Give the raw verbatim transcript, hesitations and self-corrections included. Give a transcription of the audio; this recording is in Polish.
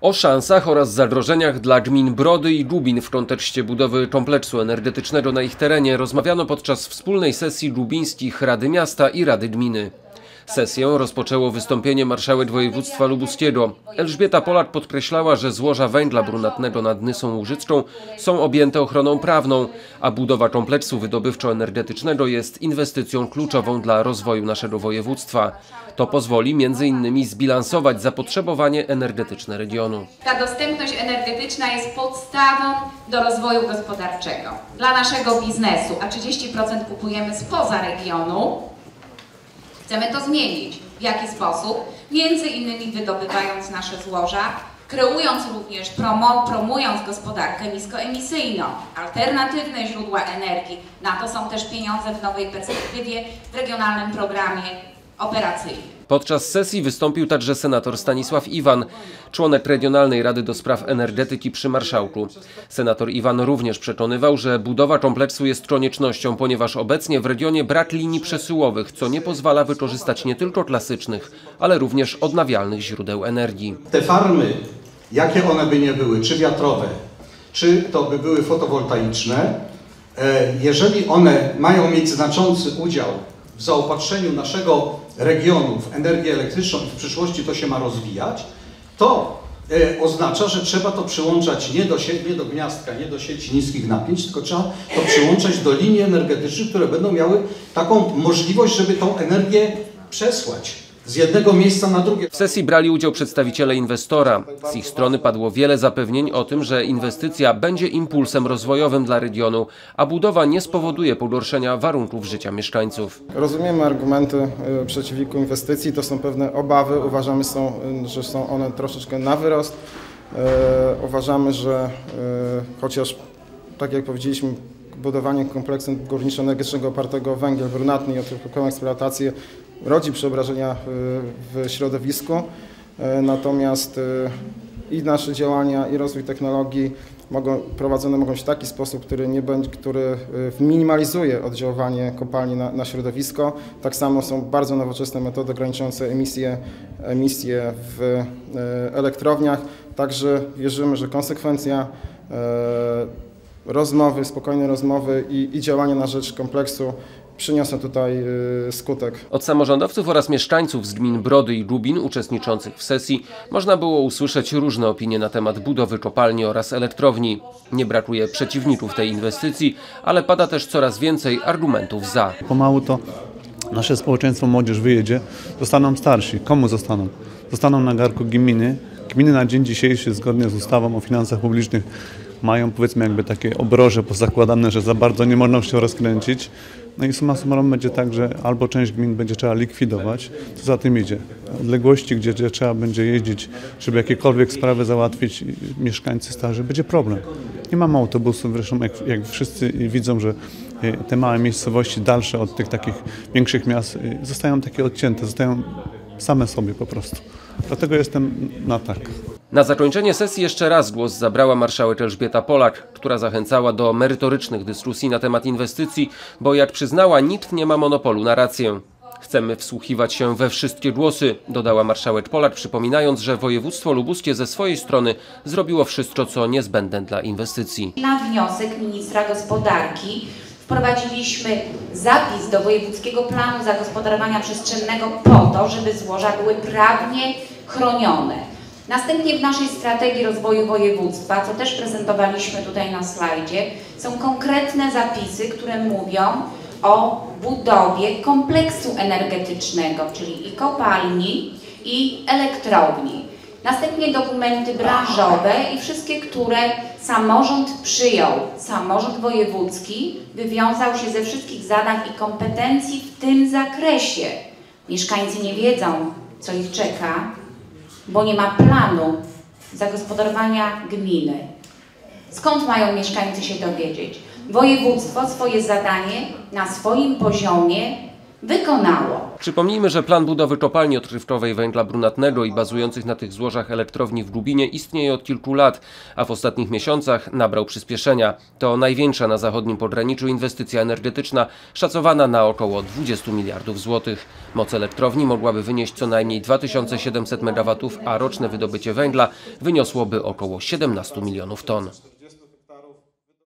O szansach oraz zagrożeniach dla gmin Brody i Lubin w kontekście budowy kompleksu energetycznego na ich terenie rozmawiano podczas wspólnej sesji lubińskich Rady Miasta i Rady Gminy. Sesję rozpoczęło wystąpienie marszałek województwa lubuskiego. Elżbieta Polak podkreślała, że złoża węgla brunatnego nad Nysą Łużycką są objęte ochroną prawną, a budowa kompleksu wydobywczo-energetycznego jest inwestycją kluczową dla rozwoju naszego województwa. To pozwoli między innymi zbilansować zapotrzebowanie energetyczne regionu. Ta dostępność energetyczna jest podstawą do rozwoju gospodarczego dla naszego biznesu, a trzydzieści procent kupujemy spoza regionu. Chcemy to zmienić. W jaki sposób? Między innymi wydobywając nasze złoża, kreując również, promo, promując gospodarkę niskoemisyjną, alternatywne źródła energii. Na to są też pieniądze w nowej perspektywie w regionalnym programie operacyjnym. Podczas sesji wystąpił także senator Stanisław Iwan, członek Regionalnej Rady do Spraw Energetyki przy Marszałku. Senator Iwan również przekonywał, że budowa kompleksu jest koniecznością, ponieważ obecnie w regionie brak linii przesyłowych, co nie pozwala wykorzystać nie tylko klasycznych, ale również odnawialnych źródeł energii. Te farmy, jakie one by nie były, czy wiatrowe, czy to by były fotowoltaiczne, jeżeli one mają mieć znaczący udział w zaopatrzeniu naszego regionu w energię elektryczną i w przyszłości to się ma rozwijać, to e, oznacza, że trzeba to przyłączać nie do, nie do gniazdka, nie do sieci niskich napięć, tylko trzeba to przyłączać do linii energetycznych, które będą miały taką możliwość, żeby tą energię przesłać z jednego miejsca na drugie. W sesji brali udział przedstawiciele inwestora. Z ich strony padło wiele zapewnień o tym, że inwestycja będzie impulsem rozwojowym dla regionu, a budowa nie spowoduje pogorszenia warunków życia mieszkańców. Rozumiemy argumenty przeciwników inwestycji, to są pewne obawy, uważamy, są, że są one troszeczkę na wyrost. E, uważamy, że e, chociaż, tak jak powiedzieliśmy, budowanie kompleksu górniczo-energetycznego opartego o węgiel brunatny i o eksploatację rodzi przeobrażenia w środowisku, natomiast i nasze działania, i rozwój technologii mogą, prowadzone mogą być w taki sposób, który, nie będzie, który minimalizuje oddziaływanie kopalni na, na środowisko. Tak samo są bardzo nowoczesne metody ograniczające emisje, emisje w elektrowniach, także wierzymy, że konsekwencja rozmowy, spokojne rozmowy i, i działania na rzecz kompleksu przyniosą tutaj y, skutek. Od samorządowców oraz mieszkańców z gmin Brody i Lubin uczestniczących w sesji można było usłyszeć różne opinie na temat budowy kopalni oraz elektrowni. Nie brakuje przeciwników tej inwestycji, ale pada też coraz więcej argumentów za. Pomału to nasze społeczeństwo, młodzież wyjedzie, zostaną starsi. Komu zostaną? Zostaną na garku gminy. Gminy na dzień dzisiejszy, zgodnie z ustawą o finansach publicznych, mają, powiedzmy, jakby takie obroże pozakładane, że za bardzo nie można się rozkręcić. No i summa summarum będzie tak, że albo część gmin będzie trzeba likwidować, co za tym idzie. Odległości, gdzie, gdzie trzeba będzie jeździć, żeby jakiekolwiek sprawy załatwić, mieszkańcy starzy, będzie problem. Nie mamy autobusów, zresztą jak, jak wszyscy widzą, że te małe miejscowości dalsze od tych takich większych miast zostają takie odcięte, zostają same sobie po prostu. Dlatego jestem na tak. Na zakończenie sesji jeszcze raz głos zabrała marszałek Elżbieta Polak, która zachęcała do merytorycznych dyskusji na temat inwestycji, bo jak przyznała, nikt nie ma monopolu na rację. Chcemy wsłuchiwać się we wszystkie głosy, dodała marszałek Polak, przypominając, że województwo lubuskie ze swojej strony zrobiło wszystko, co niezbędne dla inwestycji. Na wniosek ministra gospodarki wprowadziliśmy zapis do wojewódzkiego planu zagospodarowania przestrzennego po to, żeby złoża były prawnie chronione. Następnie w naszej strategii rozwoju województwa, co też prezentowaliśmy tutaj na slajdzie, są konkretne zapisy, które mówią o budowie kompleksu energetycznego, czyli i kopalni, i elektrowni. Następnie dokumenty branżowe i wszystkie, które samorząd przyjął. Samorząd wojewódzki wywiązał się ze wszystkich zadań i kompetencji w tym zakresie. Mieszkańcy nie wiedzą, co ich czeka, bo nie ma planu zagospodarowania gminy. Skąd mają mieszkańcy się dowiedzieć? Województwo swoje zadanie na swoim poziomie wykonało. Przypomnijmy, że plan budowy kopalni odkrywkowej węgla brunatnego i bazujących na tych złożach elektrowni w Lubinie istnieje od kilku lat, a w ostatnich miesiącach nabrał przyspieszenia. To największa na zachodnim pograniczu inwestycja energetyczna, szacowana na około dwadzieścia miliardów złotych. Moc elektrowni mogłaby wynieść co najmniej dwa tysiące siedemset megawatów, a roczne wydobycie węgla wyniosłoby około siedemnaście milionów ton.